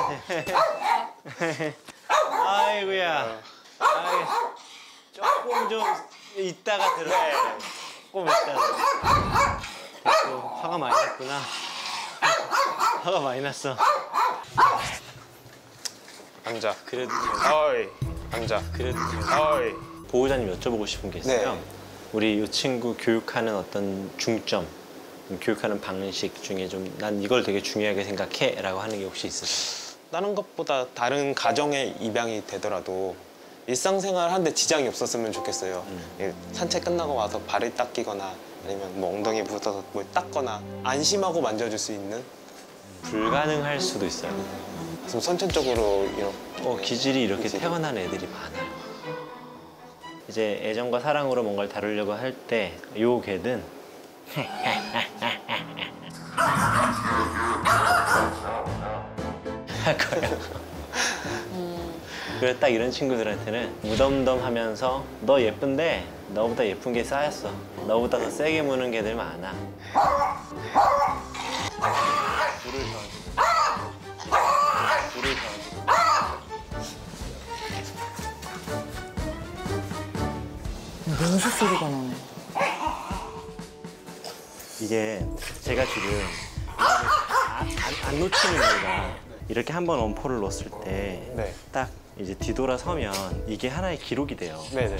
아이고야. 아이, 조금 좀 이따가 들어요. 조금 이따가. 됐고, 화가 많이 났구나. 화가 많이 났어. 앉아. 그래도 어이. 앉아. 그래도 어이. 보호자님 여쭤보고 싶은 게 있어요. 네. 우리 이 친구 교육하는 어떤 중점, 교육하는 방식 중에 좀 난 이걸 되게 중요하게 생각해 라고 하는 게 혹시 있으세요? 다른 것보다 다른 가정에 입양이 되더라도 일상생활 하는데 지장이 없었으면 좋겠어요. 산책 끝나고 와서 발을 닦이거나 아니면 뭐 엉덩이 묻어서 뭘 닦거나 안심하고 만져줄 수 있는. 불가능할 수도 있어요. 좀 선천적으로 이런. 기질이 이렇게 기질이. 태어난 애들이 많아요. 이제 애정과 사랑으로 뭔가를 다루려고 할 때 요 개든 할 거예요. 그래서 딱 이런 친구들한테는 무덤덤하면서 너 예쁜데 너보다 예쁜 게 쌓였어. 너보다 더 세게 무는 개들 많아. 불을 더 불을 더 맹수 소리가 나네. 이게 제가 지금 안 놓치는 이유가 이렇게 한번 엄포를 놓았을 때 네. 딱 이제 뒤돌아서면 이게 하나의 기록이 돼요. 네네.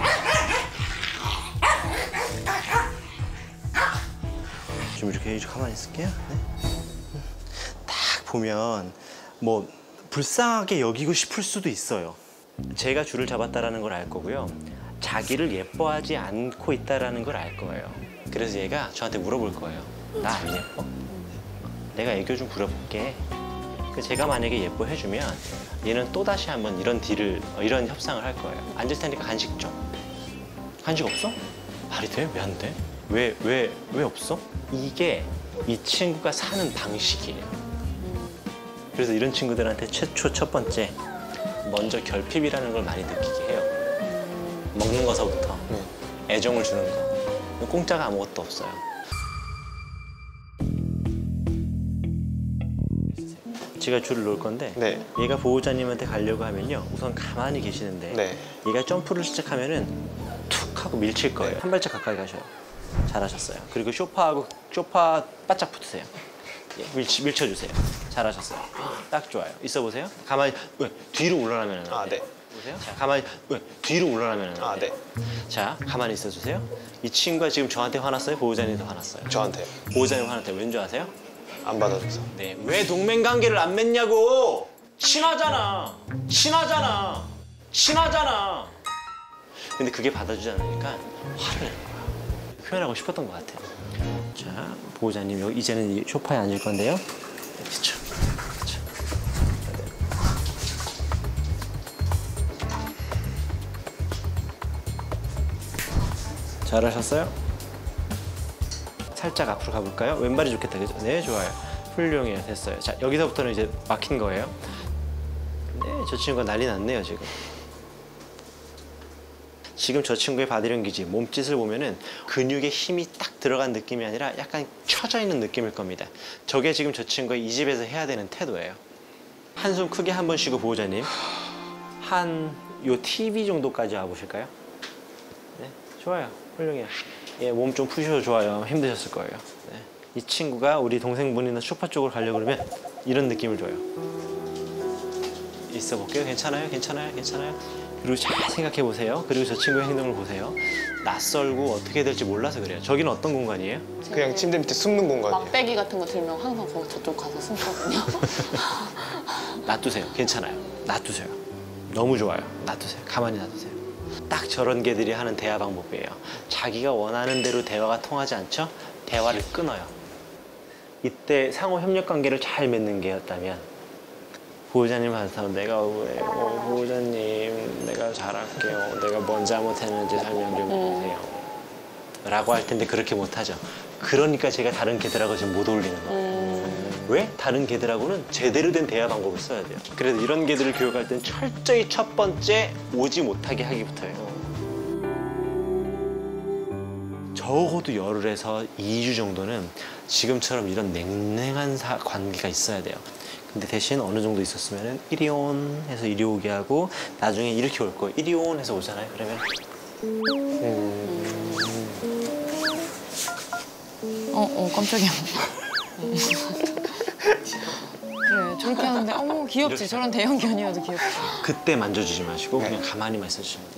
좀 이렇게 가만히 있을게요. 네. 딱 보면 뭐 불쌍하게 여기고 싶을 수도 있어요. 제가 줄을 잡았다라는 걸 알 거고요. 자기를 예뻐하지 않고 있다라는 걸 알 거예요. 그래서 얘가 저한테 물어볼 거예요. 나 안 예뻐? 내가 애교 좀 부려볼게. 제가 만약에 예뻐해주면 얘는 또다시 한번 이런 이런 협상을 할 거예요. 앉을 테니까 간식 좀. 간식 없어? 말이 돼? 왜 안 돼? 왜 없어? 이게 이 친구가 사는 방식이에요. 그래서 이런 친구들한테 최초 첫 번째 먼저 결핍이라는 걸 많이 느끼게 해요. 먹는 거서부터 애정을 주는 거. 공짜가 아무것도 없어요. 제가 줄을 놓을 건데 네. 얘가 보호자님한테 가려고 하면요. 우선 가만히 계시는데 네. 얘가 점프를 시작하면은 툭 하고 밀칠 거예요. 네. 한 발짝 가까이 가셔요. 잘하셨어요. 그리고 소파 바짝 붙으세요. 예, 밀쳐주세요. 잘하셨어요. 딱 좋아요. 있어 보세요. 가만히 뒤로 올라가면 안 돼요. 네. 보세요. 자, 가만히 뒤로 올라가면 안 돼요. 네. 자, 가만히 있어주세요. 이 친구가 지금 저한테 화났어요? 보호자님도 화났어요? 저한테 보호자님 화났대. 왠지 아세요? 안 받아줘서. 네. 왜 동맹관계를 안 맺냐고! 친하잖아. 근데 그게 받아주지 않으니까 화를 내는 거야. 표현하고 싶었던 것 같아요. 자, 보호자님 여기 이제는 이 소파에 앉을 건데요. 그렇죠. 잘하셨어요? 살짝 앞으로 가볼까요? 왼발이 좋겠다, 그죠? 네, 좋아요. 훌륭해요, 됐어요. 자, 여기서부터는 이제 막힌 거예요. 네, 저 친구가 난리 났네요, 지금. 지금 저 친구의 바디랭귀지, 몸짓을 보면은 근육에 힘이 딱 들어간 느낌이 아니라 약간 처져 있는 느낌일 겁니다. 저게 지금 저 친구가 이 집에서 해야 되는 태도예요. 한숨 크게 한 번 쉬고 보호자님. 요 TV 정도까지 와보실까요? 네, 좋아요. 훌륭해요. 예, 몸 좀 푸셔도 좋아요. 힘드셨을 거예요. 네. 이 친구가 우리 동생분이나 소파 쪽으로 가려고 그러면 이런 느낌을 줘요. 있어 볼게요. 괜찮아요? 그리고 잘 생각해 보세요. 그리고 저 친구의 행동을 보세요. 낯설고 어떻게 될지 몰라서 그래요. 저기는 어떤 공간이에요? 그냥 침대 밑에 숨는 공간이에요. 막대기 같은 거 들면 항상 거기 저쪽 가서 숨거든요. 놔두세요. 괜찮아요. 놔두세요. 너무 좋아요. 놔두세요. 가만히 놔두세요. 딱 저런 개들이 하는 대화 방법이에요. 자기가 원하는 대로 대화가 통하지 않죠? 대화를 끊어요. 이때 상호 협력 관계를 잘 맺는 개였다면 보호자님한테 내가 왜 보호자님 내가 잘할게요. 내가 뭔 잘못했는지 설명 좀 해주세요. 라고 할 텐데 그렇게 못하죠. 그러니까 제가 다른 개들하고 지금 못 어울리는 거예요. 왜? 다른 개들하고는 제대로 된 대화 방법을 써야 돼요. 그래서 이런 개들을 교육할 땐 철저히 첫 번째 오지 못하게 하기부터예요. 적어도 열흘에서 2주 정도는 지금처럼 이런 냉랭한 관계가 있어야 돼요. 근데 대신 어느 정도 있었으면은 이리 온 해서 이리 오게 하고 나중에 이렇게 올 거예요. 이리 온 해서 오잖아요. 그러면 깜짝이야. 그래, 저렇게 하는데 어머 귀엽지. 저런 대형견이어도 귀엽지. 그때 만져주지 마시고 네. 그냥 가만히만 있어주시면 돼요.